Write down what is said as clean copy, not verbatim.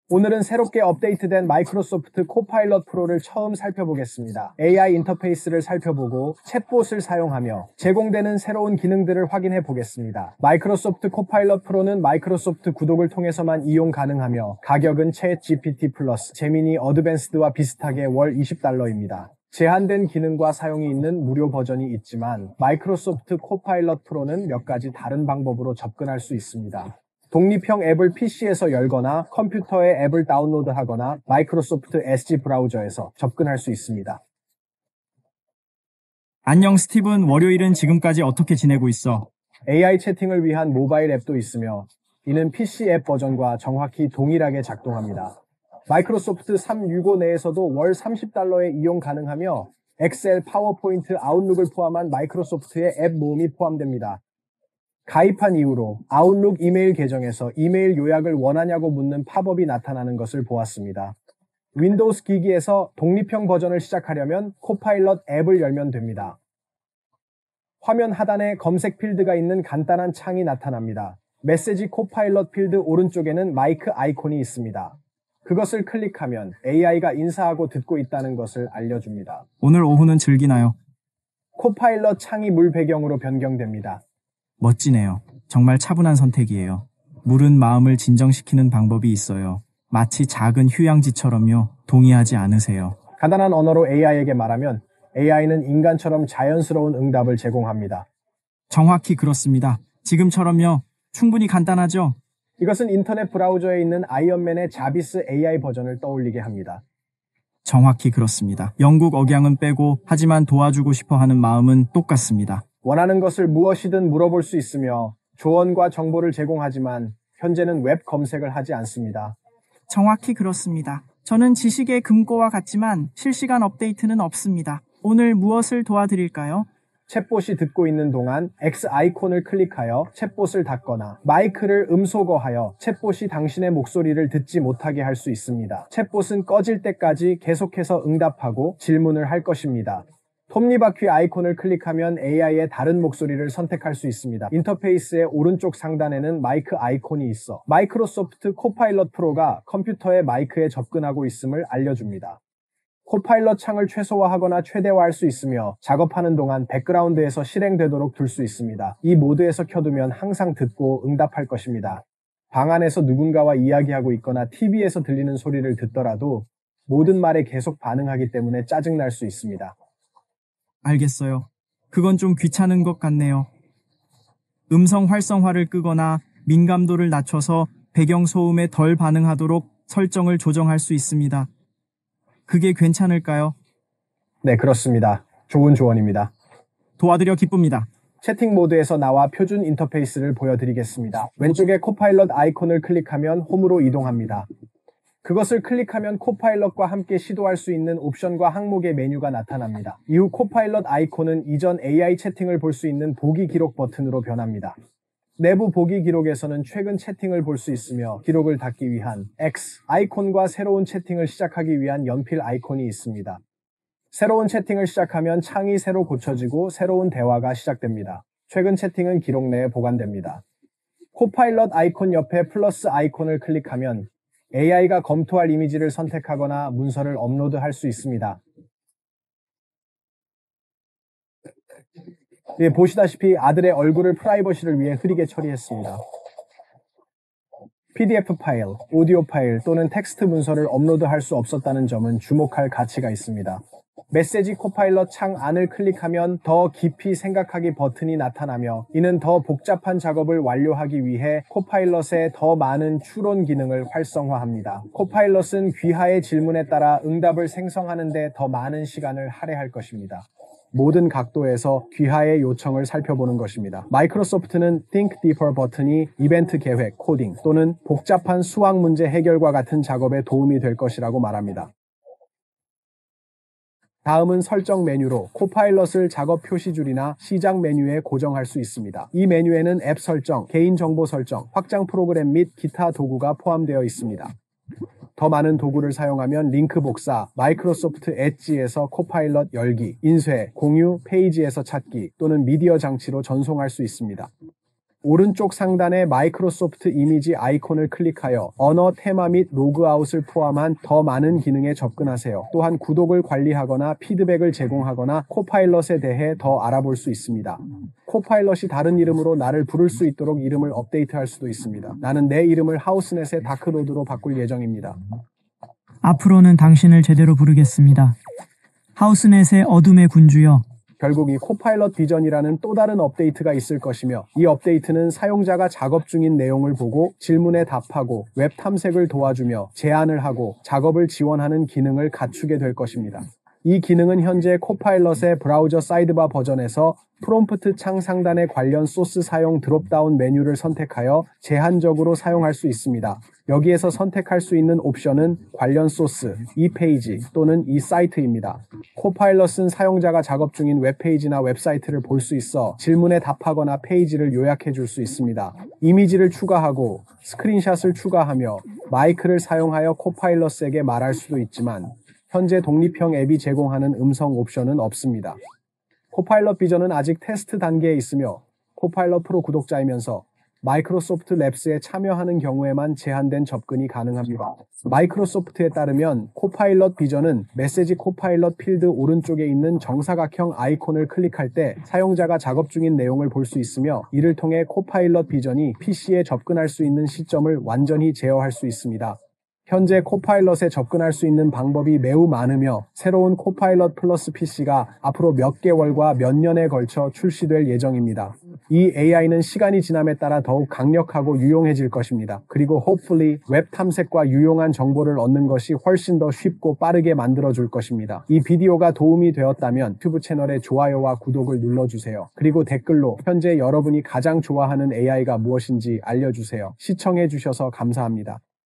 오늘은 새롭게 업데이트된 마이크로소프트 코파일럿 프로를 처음 살펴보겠습니다. AI 인터페이스를 살펴보고 챗봇을 사용하며 제공되는 새로운 기능들을 확인해 보겠습니다. 마이크로소프트 코파일럿 프로는 마이크로소프트 구독을 통해서만 이용 가능하며 가격은 챗 GPT 플러스, 제미니 어드밴스드와 비슷하게 월 $20입니다. 제한된 기능과 사용이 있는 무료 버전이 있지만 마이크로소프트 코파일럿 프로는 몇 가지 다른 방법으로 접근할 수 있습니다. 독립형 앱을 PC에서 열거나 컴퓨터에 앱을 다운로드하거나 마이크로소프트 SG 브라우저에서 접근할 수 있습니다. 안녕 스티븐, 월요일은 지금까지 어떻게 지내고 있어? AI 채팅을 위한 모바일 앱도 있으며 이는 PC 앱 버전과 정확히 동일하게 작동합니다. 마이크로소프트 365 내에서도 월 $30에 이용 가능하며 엑셀, 파워포인트, 아웃룩을 포함한 마이크로소프트의 앱 모음이 포함됩니다. 가입한 이후로 아웃룩 이메일 계정에서 이메일 요약을 원하냐고 묻는 팝업이 나타나는 것을 보았습니다. 윈도우스 기기에서 독립형 버전을 시작하려면 코파일럿 앱을 열면 됩니다. 화면 하단에 검색 필드가 있는 간단한 창이 나타납니다. 메시지 코파일럿 필드 오른쪽에는 마이크 아이콘이 있습니다. 그것을 클릭하면 AI가 인사하고 듣고 있다는 것을 알려줍니다. 오늘 오후는 즐기나요? 코파일럿 창이 물 배경으로 변경됩니다. 멋지네요. 정말 차분한 선택이에요. 물은 마음을 진정시키는 방법이 있어요. 마치 작은 휴양지처럼요. 동의하지 않으세요? 간단한 언어로 AI에게 말하면 AI는 인간처럼 자연스러운 응답을 제공합니다. 정확히 그렇습니다. 지금처럼요. 충분히 간단하죠? 이것은 인터넷 브라우저에 있는 아이언맨의 자비스 AI 버전을 떠올리게 합니다. 정확히 그렇습니다. 영국 억양은 빼고 하지만 도와주고 싶어 하는 마음은 똑같습니다. 원하는 것을 무엇이든 물어볼 수 있으며 조언과 정보를 제공하지만 현재는 웹 검색을 하지 않습니다. 정확히 그렇습니다. 저는 지식의 금고와 같지만 실시간 업데이트는 없습니다. 오늘 무엇을 도와드릴까요? 챗봇이 듣고 있는 동안 X 아이콘을 클릭하여 챗봇을 닫거나 마이크를 음소거하여 챗봇이 당신의 목소리를 듣지 못하게 할 수 있습니다. 챗봇은 꺼질 때까지 계속해서 응답하고 질문을 할 것입니다. 톱니바퀴 아이콘을 클릭하면 AI의 다른 목소리를 선택할 수 있습니다. 인터페이스의 오른쪽 상단에는 마이크 아이콘이 있어 마이크로소프트 코파일럿 프로가 컴퓨터의 마이크에 접근하고 있음을 알려줍니다. 코파일럿 창을 최소화하거나 최대화할 수 있으며 작업하는 동안 백그라운드에서 실행되도록 둘 수 있습니다. 이 모드에서 켜두면 항상 듣고 응답할 것입니다. 방 안에서 누군가와 이야기하고 있거나 TV에서 들리는 소리를 듣더라도 모든 말에 계속 반응하기 때문에 짜증날 수 있습니다. 알겠어요. 그건 좀 귀찮은 것 같네요. 음성 활성화를 끄거나 민감도를 낮춰서 배경 소음에 덜 반응하도록 설정을 조정할 수 있습니다. 그게 괜찮을까요? 네, 그렇습니다. 좋은 조언입니다. 도와드려 기쁩니다. 채팅 모드에서 나와 표준 인터페이스를 보여드리겠습니다. 왼쪽에 코파일럿 아이콘을 클릭하면 홈으로 이동합니다. 그것을 클릭하면 코파일럿과 함께 시도할 수 있는 옵션과 항목의 메뉴가 나타납니다. 이후 코파일럿 아이콘은 이전 AI 채팅을 볼 수 있는 보기 기록 버튼으로 변합니다. 내부 보기 기록에서는 최근 채팅을 볼 수 있으며 기록을 닫기 위한 X 아이콘과 새로운 채팅을 시작하기 위한 연필 아이콘이 있습니다. 새로운 채팅을 시작하면 창이 새로 고쳐지고 새로운 대화가 시작됩니다. 최근 채팅은 기록 내에 보관됩니다. 코파일럿 아이콘 옆에 플러스 아이콘을 클릭하면 AI가 검토할 이미지를 선택하거나 문서를 업로드할 수 있습니다. 예, 보시다시피 아들의 얼굴을 프라이버시를 위해 흐리게 처리했습니다. PDF 파일, 오디오 파일 또는 텍스트 문서를 업로드할 수 없었다는 점은 주목할 가치가 있습니다. 메시지 코파일럿 창 안을 클릭하면 더 깊이 생각하기 버튼이 나타나며 이는 더 복잡한 작업을 완료하기 위해 코파일럿의 더 많은 추론 기능을 활성화합니다. 코파일럿은 귀하의 질문에 따라 응답을 생성하는 데 더 많은 시간을 할애할 것입니다. 모든 각도에서 귀하의 요청을 살펴보는 것입니다. 마이크로소프트는 Think Deeper 버튼이 이벤트 계획, 코딩 또는 복잡한 수학 문제 해결과 같은 작업에 도움이 될 것이라고 말합니다. 다음은 설정 메뉴로 코파일럿을 작업 표시줄이나 시작 메뉴에 고정할 수 있습니다. 이 메뉴에는 앱 설정, 개인정보 설정, 확장 프로그램 및 기타 도구가 포함되어 있습니다. 더 많은 도구를 사용하면 링크 복사, 마이크로소프트 엣지에서 코파일럿 열기, 인쇄, 공유, 페이지에서 찾기 또는 미디어 장치로 전송할 수 있습니다. 오른쪽 상단의 마이크로소프트 이미지 아이콘을 클릭하여 언어, 테마 및 로그아웃을 포함한 더 많은 기능에 접근하세요. 또한 구독을 관리하거나 피드백을 제공하거나 코파일럿에 대해 더 알아볼 수 있습니다. 코파일럿이 다른 이름으로 나를 부를 수 있도록 이름을 업데이트할 수도 있습니다. 나는 내 이름을 하우스넷의 다크로드로 바꿀 예정입니다. 앞으로는 당신을 제대로 부르겠습니다. 하우스넷의 어둠의 군주여. 결국 이 코파일럿 비전이라는 또 다른 업데이트가 있을 것이며, 이 업데이트는 사용자가 작업 중인 내용을 보고 질문에 답하고 웹 탐색을 도와주며 제안을 하고 작업을 지원하는 기능을 갖추게 될 것입니다. 이 기능은 현재 코파일럿의 브라우저 사이드바 버전에서 프롬프트 창 상단의 관련 소스 사용 드롭다운 메뉴를 선택하여 제한적으로 사용할 수 있습니다. 여기에서 선택할 수 있는 옵션은 관련 소스, 이 페이지 또는 이 사이트입니다. 코파일럿은 사용자가 작업 중인 웹페이지나 웹사이트를 볼 수 있어 질문에 답하거나 페이지를 요약해 줄 수 있습니다. 이미지를 추가하고 스크린샷을 추가하며 마이크를 사용하여 코파일럿에게 말할 수도 있지만, 현재 독립형 앱이 제공하는 음성 옵션은 없습니다. 코파일럿 비전은 아직 테스트 단계에 있으며 코파일럿 프로 구독자이면서 마이크로소프트 랩스에 참여하는 경우에만 제한된 접근이 가능합니다. 마이크로소프트에 따르면 코파일럿 비전은 메시지 코파일럿 필드 오른쪽에 있는 정사각형 아이콘을 클릭할 때 사용자가 작업 중인 내용을 볼 수 있으며, 이를 통해 코파일럿 비전이 PC에 접근할 수 있는 시점을 완전히 제어할 수 있습니다. 현재 코파일럿에 접근할 수 있는 방법이 매우 많으며, 새로운 코파일럿 플러스 PC가 앞으로 몇 개월과 몇 년에 걸쳐 출시될 예정입니다. 이 AI는 시간이 지남에 따라 더욱 강력하고 유용해질 것입니다. 그리고 hopefully 웹 탐색과 유용한 정보를 얻는 것이 훨씬 더 쉽고 빠르게 만들어줄 것입니다. 이 비디오가 도움이 되었다면 유튜브 채널에 좋아요와 구독을 눌러주세요. 그리고 댓글로 현재 여러분이 가장 좋아하는 AI가 무엇인지 알려주세요. 시청해주셔서 감사합니다.